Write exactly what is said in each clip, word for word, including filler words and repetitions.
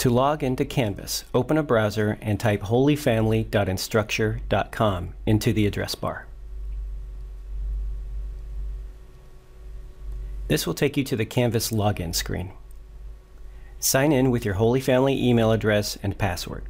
To log into Canvas, open a browser and type holy family dot instructure dot com into the address bar. This will take you to the Canvas login screen. Sign in with your Holy Family email address and password.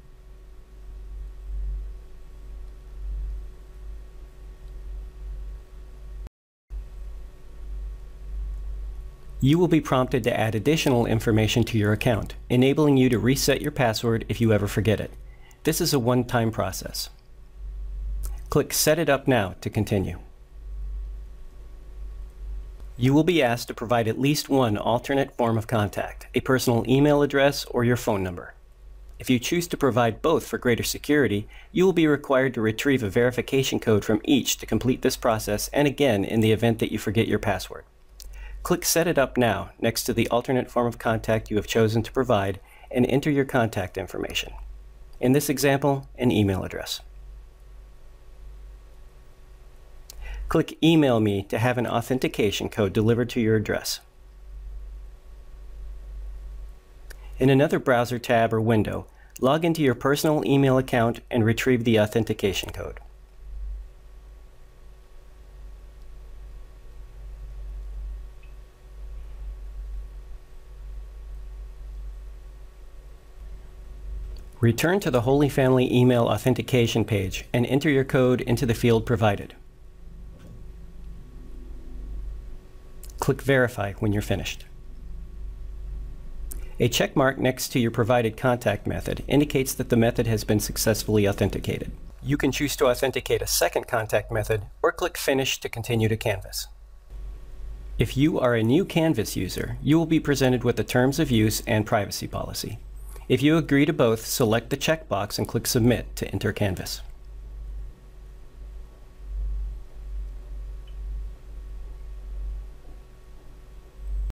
You will be prompted to add additional information to your account, enabling you to reset your password if you ever forget it. This is a one-time process. Click Set It Up Now to continue. You will be asked to provide at least one alternate form of contact, a personal email address or your phone number. If you choose to provide both for greater security, you will be required to retrieve a verification code from each to complete this process, and again in the event that you forget your password. Click Set It Up Now next to the alternate form of contact you have chosen to provide and enter your contact information. In this example, an email address. Click Email Me to have an authentication code delivered to your address. In another browser tab or window, log into your personal email account and retrieve the authentication code. Return to the Holy Family email authentication page and enter your code into the field provided. Click Verify when you're finished. A check mark next to your provided contact method indicates that the method has been successfully authenticated. You can choose to authenticate a second contact method or click Finish to continue to Canvas. If you are a new Canvas user, you will be presented with the Terms of Use and Privacy Policy. If you agree to both, select the checkbox and click Submit to enter Canvas.